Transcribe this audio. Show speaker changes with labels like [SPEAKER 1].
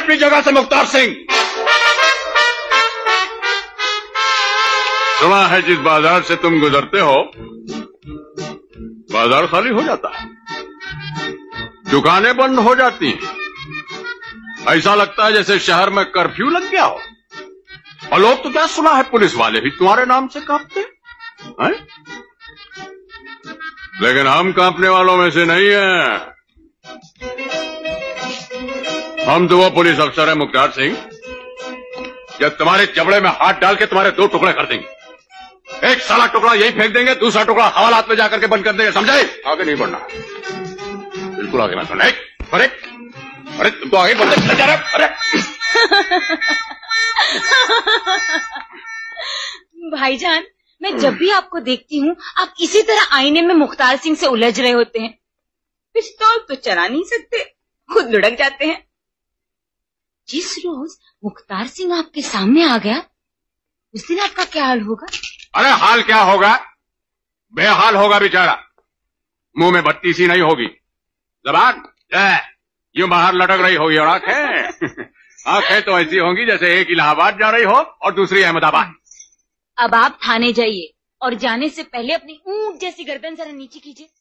[SPEAKER 1] अपनी जगह से मुख्तार सिंह। सुना है जिस बाजार से तुम गुजरते हो बाजार खाली हो जाता है, दुकानें बंद हो जाती हैं, ऐसा लगता है जैसे शहर में कर्फ्यू लग गया हो। और लोग तो क्या सुना है पुलिस वाले भी तुम्हारे नाम से कांपते हैं? लेकिन हम कांपने वालों में से नहीं हैं। हम तो वो पुलिस अफसर है मुख्तार सिंह, जब तुम्हारे जबड़े में हाथ डाल के तुम्हारे 2 टुकड़े कर देंगे। एक साला टुकड़ा यही फेंक देंगे, दूसरा टुकड़ा हवालात में जाकर के बंद कर देंगे, समझे? आगे नहीं बढ़ना, बिल्कुल आगे मत बढ़ना। अरे अरे तुम तो आगे बढ़ते जा रहे। अरे
[SPEAKER 2] भाईजान, मैं जब भी आपको देखती हूँ आप इसी तरह आईने में मुख्तार सिंह से उलझ रहे होते हैं। पिस्तौल तो चला नहीं सकते, खुद लुढ़क जाते हैं। जिस रोज मुख्तार सिंह आपके सामने आ गया उस दिन आपका क्या हाल होगा?
[SPEAKER 1] अरे हाल क्या होगा, बेहाल होगा बेचारा। मुंह में बत्ती सी नहीं होगी, जबान यूं बाहर लटक रही होगी, और आंखें तो ऐसी होंगी जैसे एक इलाहाबाद जा रही हो और दूसरी अहमदाबाद।
[SPEAKER 2] अब आप थाने जाइए और जाने से पहले अपनी ऊंट जैसी गर्दन जरा नीचे कीजिए।